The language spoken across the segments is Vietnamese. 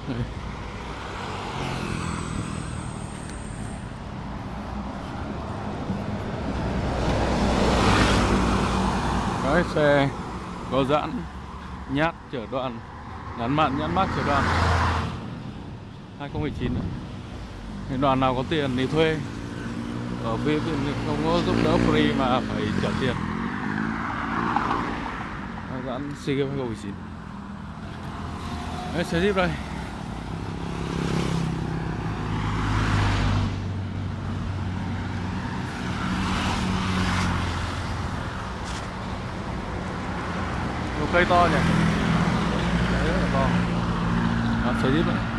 Đấy, xe có giãn nhát chở đoàn ngắn hạn, nhãn mác chở đoàn 2019 nữa. Thì đoàn nào có tiền thì thuê, ở phía không có giúp đỡ free mà phải trả tiền. Giãn SEA Games 2019. Đấy, xe Jeep đây. Một cây to nhỉ? Đấy, rất là to. Đó, xe Jeep đấy.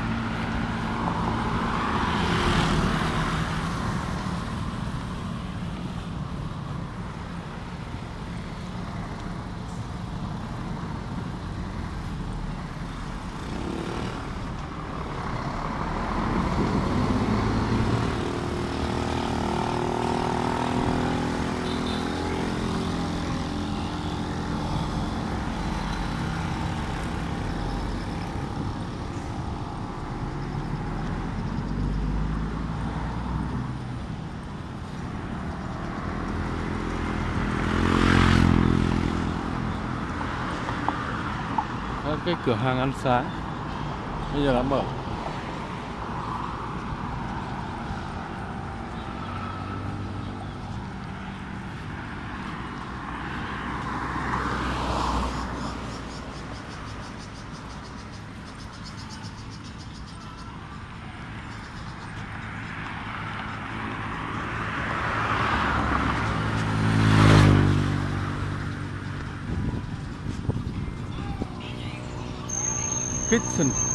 Cái cửa hàng ăn sáng bây giờ đã mở. Kitchen